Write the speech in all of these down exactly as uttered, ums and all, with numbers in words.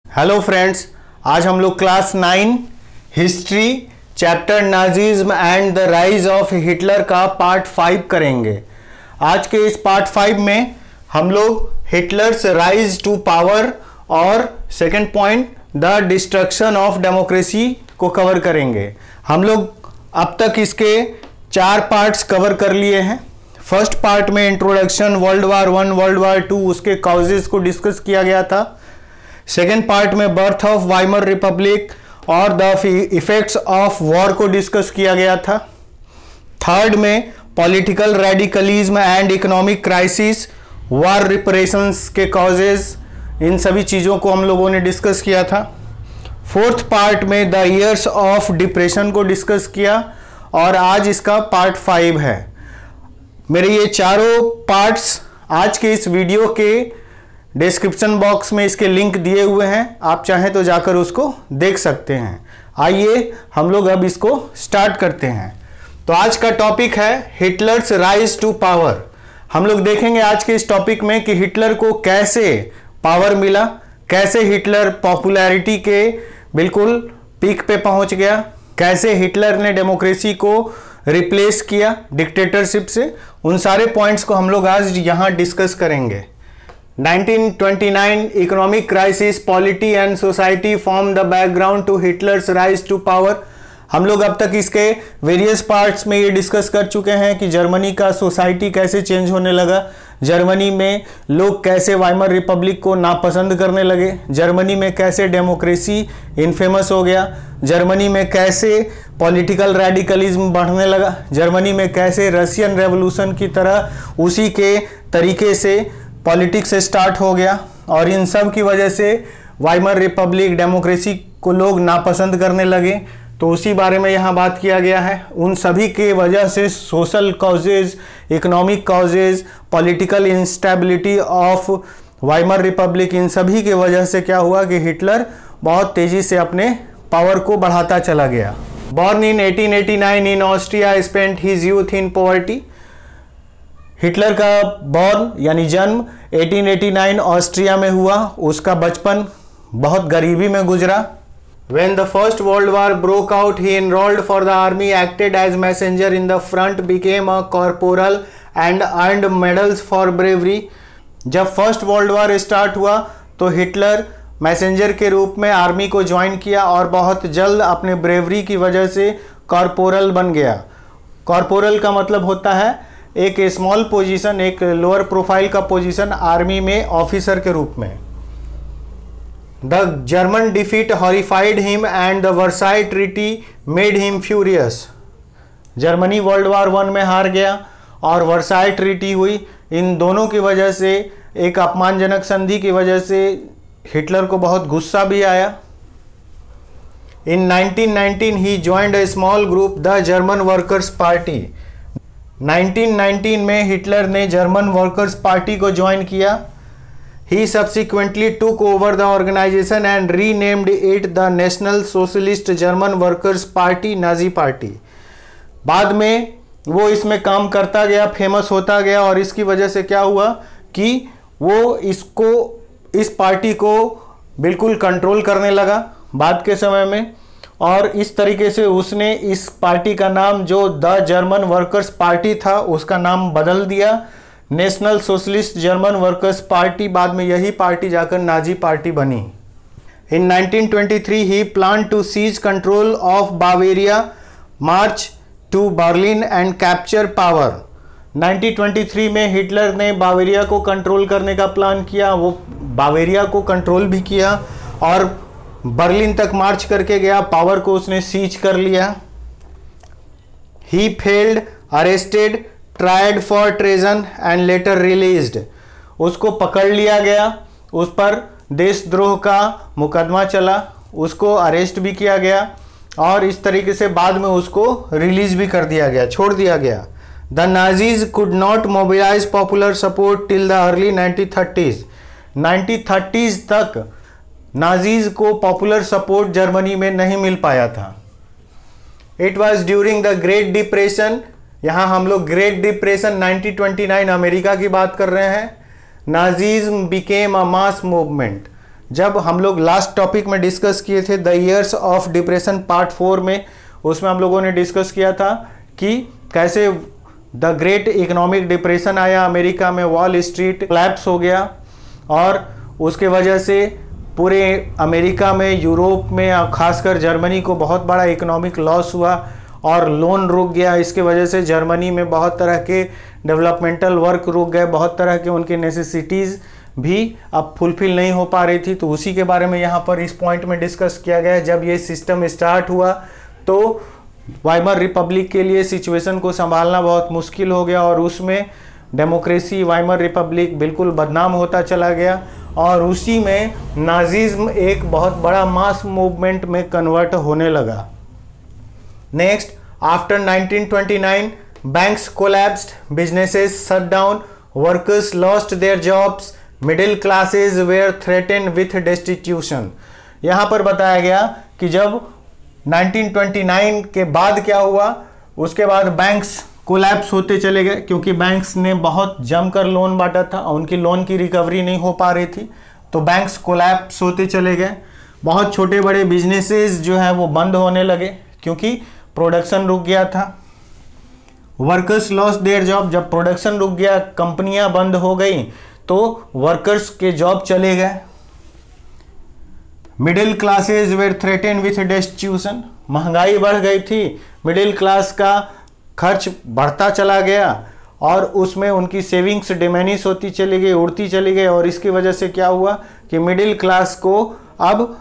Hello friends, आज हम लोग class nine history chapter Nazism and the rise of Hitler का पार्ट फाइव करेंगे। आज के इस पार्ट फाइव में हम लोग हिटलर्स राइज टू पावर और second point the destruction of democracy को कवर करेंगे। हम लोग अब तक इसके चार पार्ट्स कवर कर लिए हैं। फर्स्ट पार्ट में introduction, world war one, world war two, उसके काउजेस को डिस्कस किया गया था। सेकेंड पार्ट में बर्थ ऑफ वाइमर रिपब्लिक और द इफेक्ट्स ऑफ वॉर को डिस्कस किया गया था। थर्ड में political radicalism and economic crisis, war reparations के कॉजेज, इन सभी चीज़ों को हम लोगों ने डिस्कस किया था। फोर्थ पार्ट में द ईयर्स ऑफ डिप्रेशन को डिस्कस किया और आज इसका पार्ट फाइव है। मेरे ये चारों पार्ट्स आज के इस वीडियो के डिस्क्रिप्शन बॉक्स में इसके लिंक दिए हुए हैं, आप चाहें तो जाकर उसको देख सकते हैं। आइए हम लोग अब इसको स्टार्ट करते हैं। तो आज का टॉपिक है हिटलर्स राइज टू पावर। हम लोग देखेंगे आज के इस टॉपिक में कि हिटलर को कैसे पावर मिला, कैसे हिटलर पॉपुलैरिटी के बिल्कुल पीक पे पहुंच गया, कैसे हिटलर ने डेमोक्रेसी को रिप्लेस किया डिक्टेटरशिप से। उन सारे पॉइंट्स को हम लोग आज यहाँ डिस्कस करेंगे। Nineteen twenty nine economic crisis, polity and society form the background to Hitler's rise to power. हम लोग अब तक इसके वेरियस पार्ट्स में ये डिस्कस कर चुके हैं कि जर्मनी का सोसाइटी कैसे चेंज होने लगा, जर्मनी में लोग कैसे वाइमर रिपब्लिक को नापसंद करने लगे, जर्मनी में कैसे डेमोक्रेसी इनफेमस हो गया, जर्मनी में कैसे पॉलिटिकल रेडिकलिज्म बढ़ने लगा, जर्मनी में कैसे रशियन रेवोल्यूशन की तरह उसी के तरीके से पॉलिटिक्स स्टार्ट हो गया और इन सब की वजह से वाइमर रिपब्लिक डेमोक्रेसी को लोग नापसंद करने लगे। तो उसी बारे में यहाँ बात किया गया है। उन सभी के वजह से social causes, economic causes, political instability of Weimar republic, इन सभी के वजह से क्या हुआ कि हिटलर बहुत तेज़ी से अपने पावर को बढ़ाता चला गया। Born in eighteen eighty nine in Austria, spent his youth in poverty. Hitler का बॉर्न यानी जन्म एटीन एटी नाइन ऑस्ट्रिया में हुआ। उसका बचपन बहुत गरीबी में गुजरा। When the first world war broke out, he enrolled for the army, acted as messenger in the front, became a corporal and earned medals for bravery. जब फर्स्ट वर्ल्ड वार स्टार्ट हुआ तो हिटलर मैसेंजर के रूप में army को join किया और बहुत जल्द अपने ब्रेवरी की वजह से कॉर्पोरल बन गया। कॉर्पोरल का मतलब होता है एक स्मॉल पोजीशन, एक लोअर प्रोफाइल का पोजीशन आर्मी में ऑफिसर के रूप में। The German defeat horrified him and the Versailles treaty made him furious. Germany world war one में हार गया और वर्साई ट्रीटी हुई। इन दोनों की वजह से, एक अपमानजनक संधि की वजह से हिटलर को बहुत गुस्सा भी आया। In nineteen nineteen he joined a small group the German workers party. Nineteen nineteen में हिटलर ने जर्मन वर्कर्स पार्टी को ज्वाइन किया। He subsequently took over the organisation and renamed it the national socialist German workers party, Nazi party. बाद में वो इसमें काम करता गया, फेमस होता गया और इसकी वजह से क्या हुआ कि वो इसको इस पार्टी को बिल्कुल कंट्रोल करने लगा बाद के समय में। और इस तरीके से उसने इस पार्टी का नाम, जो द जर्मन वर्कर्स पार्टी था, उसका नाम बदल दिया national socialist German workers party. बाद में यही पार्टी जाकर नाजी पार्टी बनी। In nineteen twenty three he plan to seize control of Bavaria, march to Berlin and capture power. Nineteen twenty three में हिटलर ने बावेरिया को कंट्रोल करने का प्लान किया। वो बावेरिया को कंट्रोल भी किया और बर्लिन तक मार्च करके गया, पावर को उसने सीज कर लिया। He failed, arrested, tried for treason and later released. उसको पकड़ लिया गया, उस पर देशद्रोह का मुकदमा चला, उसको अरेस्ट भी किया गया और इस तरीके से बाद में उसको रिलीज भी कर दिया गया, छोड़ दिया गया। The Nazis could not mobilise popular support till the early nineteen thirties. Nineteen thirties तक नाजीज को पॉपुलर सपोर्ट जर्मनी में नहीं मिल पाया था। It was during the great depression. यहाँ हम लोग great depression nineteen twenty nine America की बात कर रहे हैं। Nazism became a mass movement. जब हम लोग लास्ट टॉपिक में डिस्कस किए थे the years of depression part four में, उसमें हम लोगों ने डिस्कस किया था कि कैसे द ग्रेट इकोनॉमिक डिप्रेशन आया अमेरिका में, वॉल स्ट्रीट कोलैप्स हो गया और उसके वजह से पूरे अमेरिका में, यूरोप में और खासकर जर्मनी को बहुत बड़ा इकोनॉमिक लॉस हुआ और लोन रुक गया। इसके वजह से जर्मनी में बहुत तरह के डेवलपमेंटल वर्क रुक गए, बहुत तरह के उनके नेसेसिटीज़ भी अब फुलफिल नहीं हो पा रही थी। तो उसी के बारे में यहाँ पर इस पॉइंट में डिस्कस किया गया है। जब ये सिस्टम स्टार्ट हुआ तो वाइमर रिपब्लिक के लिए सिचुएशन को संभालना बहुत मुश्किल हो गया और उसमें डेमोक्रेसी, वाइमर रिपब्लिक बिल्कुल बदनाम होता चला गया और उसी में नाजिज्म एक बहुत बड़ा मास मूवमेंट में कन्वर्ट होने लगा। Next, after nineteen twenty nine banks collapsed, businesses shut down, workers lost their jobs, middle classes were threatened with destitution. यहाँ पर बताया गया कि जब नाइनटीन ट्वेंटी नाइन के बाद क्या हुआ, उसके बाद बैंक्स कोलैप्स होते चले गए क्योंकि बैंक्स ने बहुत जमकर लोन बांटा था, उनकी लोन की रिकवरी नहीं हो पा रही थी, तो बैंक्स कोलैप्स होते चले गए। बहुत छोटे बड़े बिजनेसेस जो है वो बंद होने लगे क्योंकि प्रोडक्शन रुक गया था। वर्कर्स लॉस देयर जॉब, जब प्रोडक्शन रुक गया, कंपनियां बंद हो गई तो वर्कर्स के जॉब चले गए। Middle classes were threaten with destitution, महंगाई बढ़ गई थी, मिडिल क्लास का खर्च बढ़ता चला गया और उसमें उनकी सेविंग्स डिमिनिश होती चली गई, उड़ती चली गई और इसकी वजह से क्या हुआ कि मिडिल क्लास को अब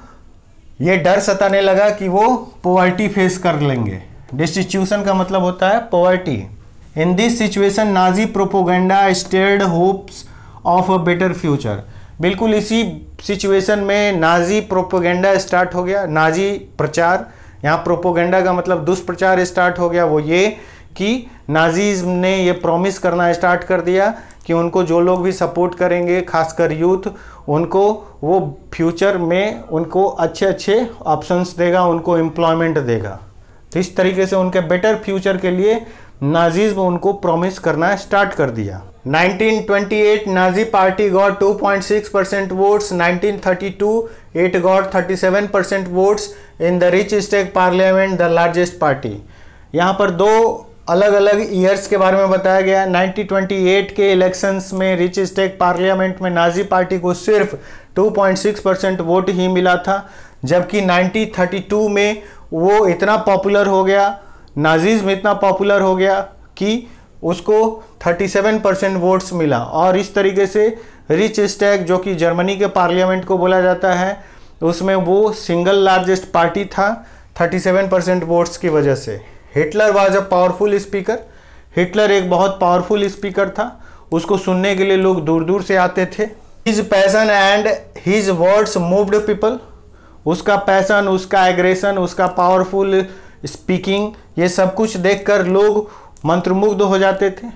ये डर सताने लगा कि वो पॉवर्टी फेस कर लेंगे। डेस्टिट्यूशन का मतलब होता है poverty. In this situation Nazi propaganda stirred hopes of a better future. बिल्कुल इसी सिचुएशन में नाजी प्रोपोगेंडा स्टार्ट हो गया, नाजी प्रचार। यहाँ प्रोपोगेंडा का मतलब दुष्प्रचार स्टार्ट हो गया। वो ये कि नाजीज़्म ने ये प्रॉमिस करना स्टार्ट कर दिया कि उनको जो लोग भी सपोर्ट करेंगे, खासकर यूथ, उनको वो फ्यूचर में उनको अच्छे अच्छे ऑप्शंस देगा, उनको एम्प्लॉयमेंट देगा। तो इस तरीके से उनके बेटर फ्यूचर के लिए नाजीज़्म उनको प्रॉमिस करना स्टार्ट कर दिया। Nineteen twenty eight Nazi party got two point six percent votes, nineteen thirty two it got thirty seven percent votes in the Reichstag parliament, the largest party. यहाँ पर दो अलग अलग ईयर्स के बारे में बताया गया। नाइनटीन ट्वेंटी एट के इलेक्शंस में रिच स्टेट पार्लियामेंट में नाजी पार्टी को सिर्फ two point six percent vote ही मिला था, जबकि नाइनटीन थर्टी टू में वो इतना पॉपुलर हो गया, नाजीज़्म इतना पॉपुलर हो गया कि उसको थर्टी सेवन परसेंट वोट्स मिला। और इस तरीके से रिच स्टेट, जो कि जर्मनी के पार्लियामेंट को बोला जाता है, उसमें वो सिंगल लार्जेस्ट पार्टी था थर्टी सेवन परसेंट वोट्स की वजह से। Hitler was a powerful speaker. Hitler एक बहुत पावरफुल स्पीकर था, उसको सुनने के लिए लोग दूर दूर से आते थे। His passion and his words moved people. उसका पैशन, उसका एग्रेशन, उसका पावरफुल स्पीकिंग, ये सब कुछ देखकर लोग मंत्रमुग्ध हो जाते थे।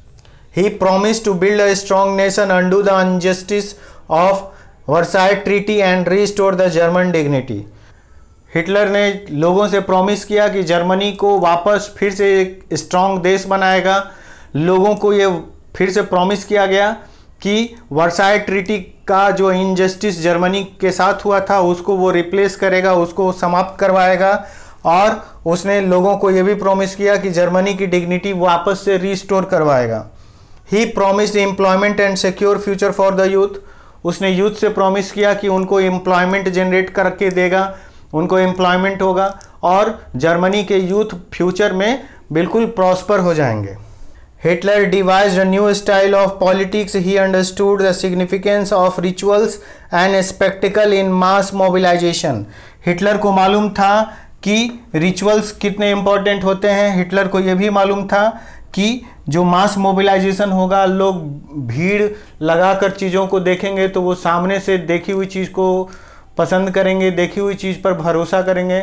He promised to build a strong nation, undo the injustice of Versailles treaty and restore the German dignity. Hitler ने लोगों से प्रॉमिस किया कि जर्मनी को वापस फिर से एक स्ट्रॉन्ग देश बनाएगा। लोगों को ये फिर से प्रॉमिस किया गया कि वर्साई ट्रीटी का जो इनजस्टिस जर्मनी के साथ हुआ था उसको वो रिप्लेस करेगा, उसको समाप्त करवाएगा। और उसने लोगों को ये भी प्रॉमिस किया कि जर्मनी की डिग्निटी वापस से रीस्टोर करवाएगा। He promised employment and secure future for the youth. उसने यूथ से प्रॉमिस किया कि उनको एम्प्लॉयमेंट जनरेट करके देगा, उनको एम्प्लॉयमेंट होगा और जर्मनी के यूथ फ्यूचर में बिल्कुल प्रॉस्पर हो जाएंगे। Hitler devised a new style of politics. He understood the significance of rituals and spectacle in mass mobilisation. Hitler को मालूम था कि रिचुअल्स कितने इंपॉर्टेंट होते हैं। हिटलर को यह भी मालूम था कि जो मास मोबिलाइजेशन होगा, लोग भीड़ लगाकर चीज़ों को देखेंगे तो वो सामने से देखी हुई चीज़ को पसंद करेंगे, देखी हुई चीज़ पर भरोसा करेंगे,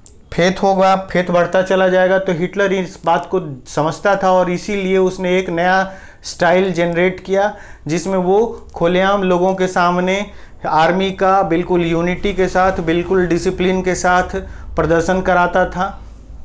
फेथ होगा, फेथ बढ़ता चला जाएगा। तो हिटलर इस बात को समझता था और इसीलिए उसने एक नया स्टाइल जनरेट किया जिसमें वो खुलेआम लोगों के सामने आर्मी का बिल्कुल यूनिटी के साथ, बिल्कुल डिसिप्लिन के साथ प्रदर्शन कराता था।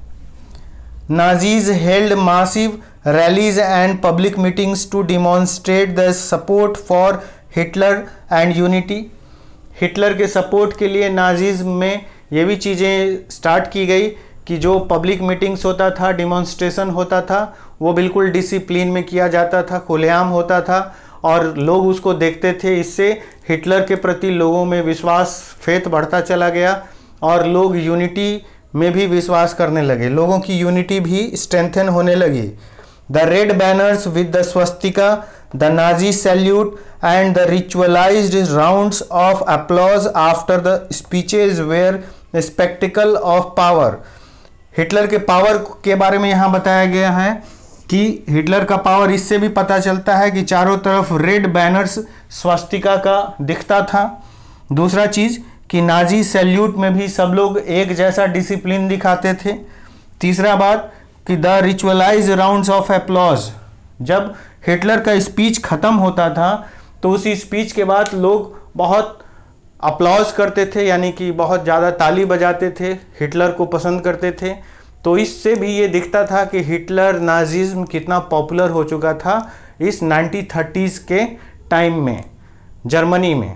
Nazis held massive rallies and public meetings to demonstrate the support for Hitler and unity. Hitler के सपोर्ट के लिए नाजिज्म में ये भी चीज़ें स्टार्ट की गई कि जो पब्लिक मीटिंग्स होता था, डिमॉन्स्ट्रेशन होता था, वो बिल्कुल डिसिप्लिन में किया जाता था, खुलेआम होता था और लोग उसको देखते थे। इससे हिटलर के प्रति लोगों में विश्वास, फेथ बढ़ता चला गया और लोग यूनिटी में भी विश्वास करने लगे, लोगों की यूनिटी भी स्ट्रेंथन होने लगी। The red banners with the swastika, the Nazi salute and the ritualised rounds of applause after the speeches were spectacle of power. Hitler के पावर के बारे में यहाँ बताया गया है कि हिटलर का पावर इससे भी पता चलता है कि चारों तरफ रेड बैनर्स स्वस्तिका का दिखता था। दूसरा चीज़ कि नाजी सैल्यूट में भी सब लोग एक जैसा डिसिप्लिन दिखाते थे। तीसरा बात कि the ritualise rounds of applause, जब हिटलर का स्पीच ख़त्म होता था तो उसी स्पीच के बाद लोग बहुत अप्लॉज करते थे, यानी कि बहुत ज़्यादा ताली बजाते थे, हिटलर को पसंद करते थे। तो इससे भी ये दिखता था कि हिटलर, नाजिज्म कितना पॉपुलर हो चुका था इस नाइनटीन थर्टीज़ के टाइम में जर्मनी में।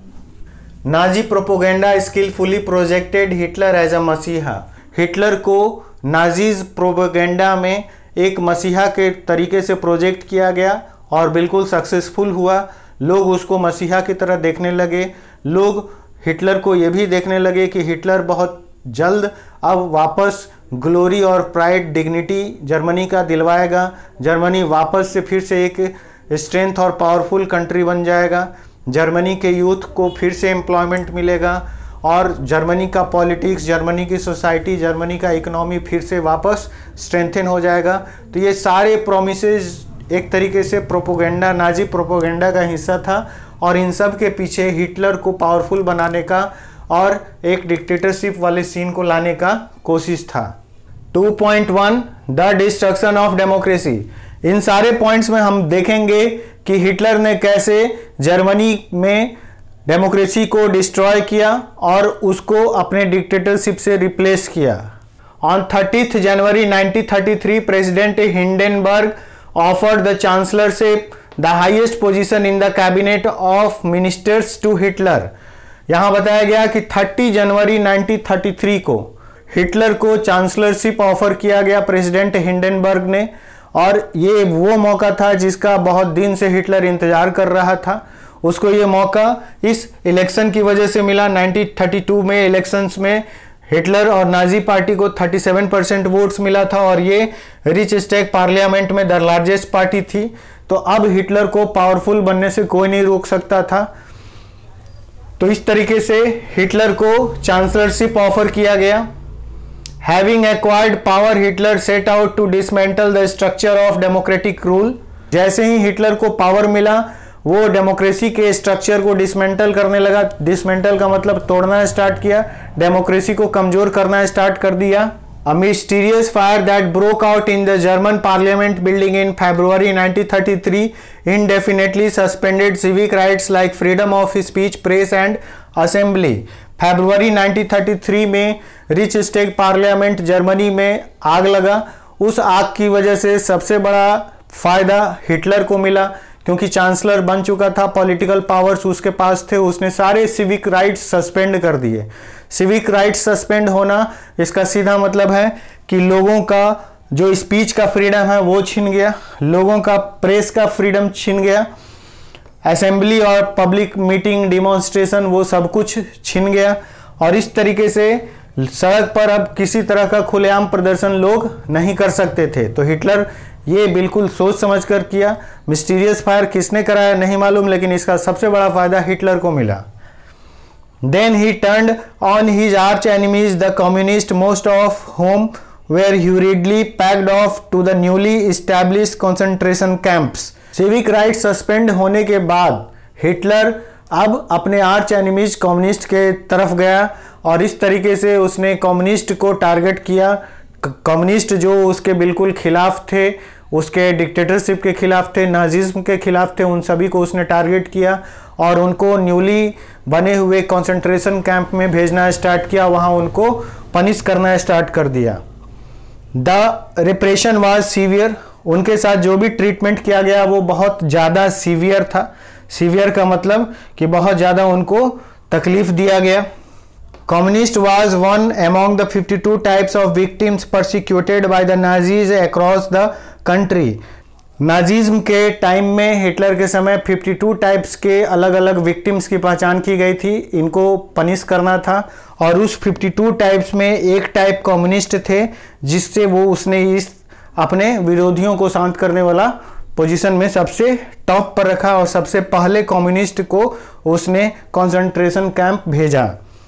Nazi propaganda skilfully projected Hitler as a messiah. Hitler को नाजीज प्रोपोगेंडा में एक मसीहा के तरीके से प्रोजेक्ट किया गया और बिल्कुल सक्सेसफुल हुआ। लोग उसको मसीहा की तरह देखने लगे। लोग हिटलर को ये भी देखने लगे कि हिटलर बहुत जल्द अब वापस ग्लोरी और प्राइड, डिग्निटी जर्मनी का दिलवाएगा। जर्मनी वापस से फिर से एक स्ट्रेंथ और पावरफुल कंट्री बन जाएगा। जर्मनी के यूथ को फिर से एम्प्लॉयमेंट मिलेगा और जर्मनी का पॉलिटिक्स, जर्मनी की सोसाइटी, जर्मनी का इकोनॉमी फिर से वापस स्ट्रेंथन हो जाएगा। तो ये सारे प्रोमिसेस एक तरीके से प्रोपोगेंडा, नाजी प्रोपोगेंडा का हिस्सा था और इन सब के पीछे हिटलर को पावरफुल बनाने का और एक डिक्टेटरशिप वाले सीन को लाने का कोशिश था। Two point one the destruction of democracy. इन सारे पॉइंट्स में हम देखेंगे कि हिटलर ने कैसे जर्मनी में डेमोक्रेसी को डिस्ट्रॉय किया और उसको अपने डिक्टेटरशिप से रिप्लेस किया। On thirtieth January nineteen thirty three president Hindenburg offered the chancellorship, the highest position in the cabinet of ministers, to Hitler. यहां बताया गया कि तीस जनवरी नाइनटीन थर्टी थ्री को हिटलर को चांसलरशिप ऑफर किया गया प्रेसिडेंट हिंडेनबर्ग ने और ये वो मौका था जिसका बहुत दिन से हिटलर इंतजार कर रहा था। उसको ये मौका इस इलेक्शन की वजह से मिला। नाइनटीन थर्टी टू में इलेक्शंस में हिटलर और नाजी पार्टी को सैंतीस परसेंट वोट्स मिला था और ये रिच स्टेक पार्लियामेंट में द लार्जेस्ट पार्टी थी। तो अब हिटलर को पावरफुल बनने से कोई नहीं रोक सकता था। तो इस तरीके से हिटलर को चांसलरशिप ऑफर किया गया। Having acquired power, Hitler set out to dismantle the structure of democratic rule. जैसे ही हिटलर को पावर मिला वो डेमोक्रेसी के स्ट्रक्चर को डिसमेंटल करने लगा। डिसमेंटल का मतलब तोड़ना स्टार्ट किया, डेमोक्रेसी को कमजोर करना स्टार्ट कर दिया। A mysterious fire that broke out in the German parliament building in February nineteen thirty-three indefinitely suspended civic rights like freedom of speech, press and assembly. फरवरी नाइनटीन थर्टी थ्री में Reichstag parliament Germany में आग लगा। उस आग की वजह से सबसे बड़ा फायदा हिटलर को मिला क्योंकि चांसलर बन चुका था, पॉलिटिकल पावर्स उसके पास थे, उसने सारे सिविक राइट्स सस्पेंड कर दिए। सिविक राइट्स सस्पेंड होना इसका सीधा मतलब है कि लोगों का जो स्पीच का फ्रीडम है वो छिन गया, लोगों का प्रेस का फ्रीडम छिन गया, असेंबली और पब्लिक मीटिंग, डिमॉन्स्ट्रेशन वो सब कुछ छिन गया और इस तरीके से सड़क पर अब किसी तरह का खुलेआम प्रदर्शन लोग नहीं कर सकते थे। तो हिटलर ये बिल्कुल सोच समझ कर किया। मिस्टीरियस फायर किसने कराया नहीं मालूम, लेकिन इसका सबसे बड़ा फायदा हिटलर को मिला। Then he turned on his arch enemies the communist, most of whom were hurriedly packed off to the newly established concentration camps. Civic right suspend होने के बाद हिटलर अब अपने आर्च एनिमीज कम्युनिस्ट के तरफ गया और इस तरीके से उसने कम्युनिस्ट को टारगेट किया। कम्युनिस्ट जो उसके बिल्कुल खिलाफ थे, उसके डिक्टेटरशिप के खिलाफ थे, नाजिज्म के खिलाफ थे, उन सभी को उसने टारगेट किया और उनको न्यूली बने हुए कंसंट्रेशन कैंप में भेजना स्टार्ट किया, वहाँ उनको पनिश करना स्टार्ट कर दिया। द रिप्रेशन वाज सीवियर, उनके साथ जो भी ट्रीटमेंट किया गया वो बहुत ज़्यादा सीवियर था। सीवियर का मतलब कि बहुत ज़्यादा उनको तकलीफ दिया गया। Communist was one among the fifty two types of victims persecuted by the Nazis across the country. Nazism के टाइम में, हिटलर के समय बावन टाइप्स के अलग अलग विक्टिम्स की पहचान की गई थी, इनको पनिश करना था। और उस बावन टाइप्स में एक टाइप कम्युनिस्ट थे, जिससे वो उसने इस अपने विरोधियों को शांत करने वाला पोजीशन में सबसे टॉप पर रखा और सबसे पहले कम्युनिस्ट को उसने कंसंट्रेशन कैंप भेजा।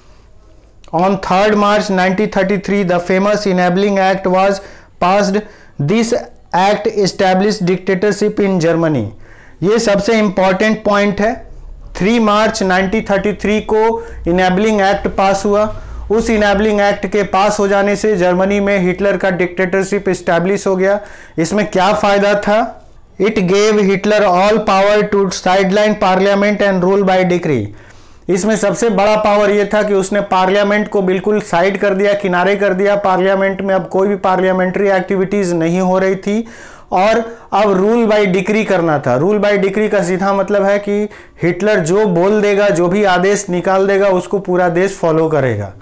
On third March nineteen thirty three the famous enabling act was passed. This act establish dictatorship in Germany. ये सबसे इंपॉर्टेंट पॉइंट है। Three March nineteen thirty three को इनेबलिंग एक्ट पास हुआ। उस enabling act के पास हो जाने से जर्मनी में हिटलर का डिक्टेटरशिप एस्टैब्लिश हो गया। इसमें क्या फायदा था? It gave Hitler all power to sideline parliament and rule by decree. इसमें सबसे बड़ा पावर यह था कि उसने पार्लियामेंट को बिल्कुल साइड कर दिया, किनारे कर दिया। पार्लियामेंट में अब कोई भी पार्लियामेंट्री एक्टिविटीज नहीं हो रही थी और अब रूल बाय डिक्री करना था। रूल बाय डिक्री का सीधा मतलब है कि हिटलर जो बोल देगा, जो भी आदेश निकाल देगा, उसको पूरा देश फॉलो करेगा,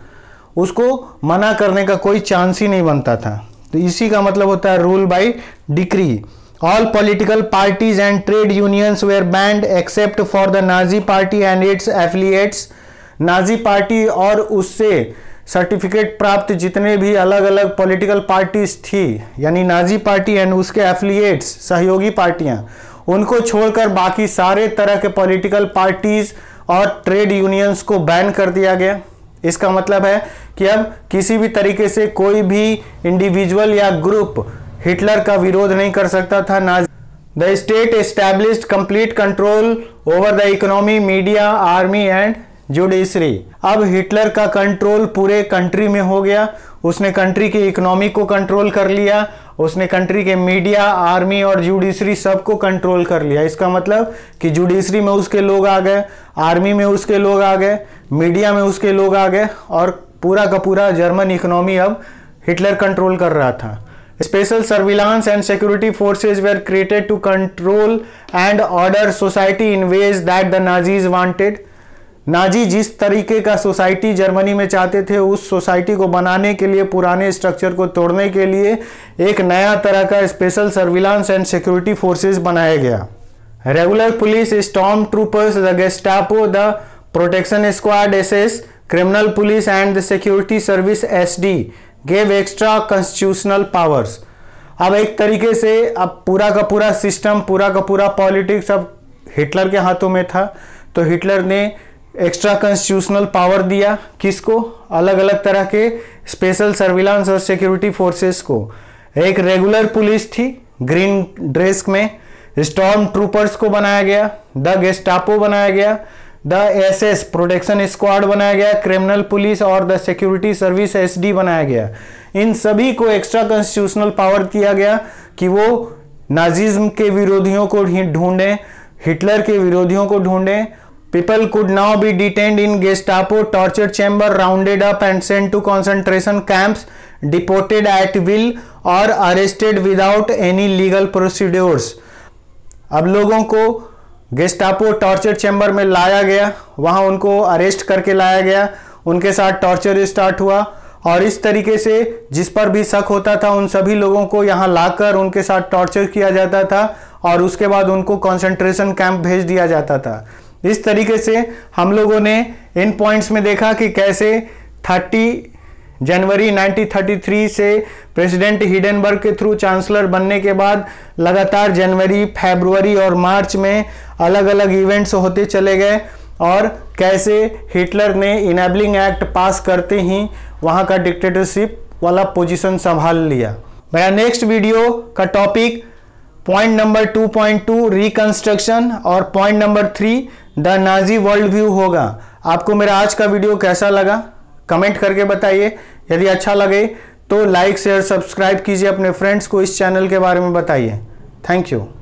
उसको मना करने का कोई चांस ही नहीं बनता था। तो इसी का मतलब होता है rule by decree. All political parties and trade unions were banned except for the Nazi party and its affiliates। Nazi party और उससे सर्टिफिकेट प्राप्त जितने भी अलग अलग पॉलिटिकल पार्टीज थी, यानी नाजी पार्टी एंड उसके एफिलिएट्स, सहयोगी पार्टियां, उनको छोड़कर बाकी सारे तरह के पॉलिटिकल पार्टीज और ट्रेड यूनियंस को बैन कर दिया गया। इसका मतलब है कि अब किसी भी तरीके से कोई भी इंडिविजुअल या ग्रुप हिटलर का विरोध नहीं कर सकता था। Nazi the state established complete control over the economy, media, army and judiciary. अब हिटलर का कंट्रोल पूरे कंट्री में हो गया। उसने कंट्री की इकोनॉमी को कंट्रोल कर लिया, उसने कंट्री के मीडिया, आर्मी और जुडिशरी सबको कंट्रोल कर लिया। इसका मतलब कि जुडिशरी में उसके लोग आ गए, आर्मी में उसके लोग आ गए, मीडिया में उसके लोग आ गए और पूरा का पूरा जर्मन इकोनॉमी अब हिटलर कंट्रोल कर रहा था। Special surveillance and security forces were created to control and order society in ways that the Nazis wanted। Nazi जिस तरीके का सोसाइटी जर्मनी में चाहते थे, उस सोसाइटी को बनाने के लिए, पुराने स्ट्रक्चर को तोड़ने के लिए एक नया तरह का special surveillance and security forces बनाया गया। Regular police, storm troopers, the Gestapo, the protection squad SS, criminal police and the security service SD gave extra constitutional powers. अब एक तरीके से अब पूरा का पूरा सिस्टम, पूरा का पूरा पॉलिटिक्स अब हिटलर के हाथों में था। तो हिटलर ने एक्स्ट्रा कॉन्स्टिट्यूशनल पावर दिया किसको? अलग अलग तरह के स्पेशल सर्विलांस और सिक्योरिटी फोर्सेस को। एक रेगुलर पुलिस थी ग्रीन ड्रेस में, स्टॉर्म ट्रूपर्स को बनाया गया, द गेस्टापो बनाया गया, द एसएस प्रोटेक्शन स्क्वाड बनाया गया, क्रिमिनल पुलिस और द सिक्योरिटी सर्विस एसडी बनाया गया। इन सभी को एक्स्ट्रा कॉन्स्टिट्यूशनल पावर दिया गया कि वो नाजिज्म के विरोधियों को ढूंढें, हिटलर के विरोधियों को ढूंढें। People could now be detained in Gestapo torture chamber, rounded up and sent to concentration camps, deported at will और arrested without any legal procedures. अब लोगों को गेस्टापो टॉर्चर चैम्बर में लाया गया, वहां उनको अरेस्ट करके लाया गया, उनके साथ टॉर्चर स्टार्ट हुआ और इस तरीके से जिस पर भी शक होता था उन सभी लोगों को यहां लाकर उनके साथ टॉर्चर किया जाता था और उसके बाद उनको कंसंट्रेशन कैंप भेज दिया जाता था। इस तरीके से हम लोगों ने इन पॉइंट्स में देखा कि कैसे तीस जनवरी नाइनटीन थर्टी थ्री से प्रेसिडेंट हिडेनबर्ग के थ्रू चांसलर बनने के बाद लगातार जनवरी, फरवरी और मार्च में अलग अलग इवेंट्स होते चले गए और कैसे हिटलर ने इनेबलिंग एक्ट पास करते ही वहां का डिक्टेटरशिप वाला पोजीशन संभाल लिया। मेरा नेक्स्ट वीडियो का topic point number two point two reconstruction और point number three the Nazi world view होगा। आपको मेरा आज का वीडियो कैसा लगा कमेंट करके बताइए। यदि अच्छा लगे तो लाइक शेयर सब्सक्राइब कीजिए, अपने फ्रेंड्स को इस चैनल के बारे में बताइए। Thank you.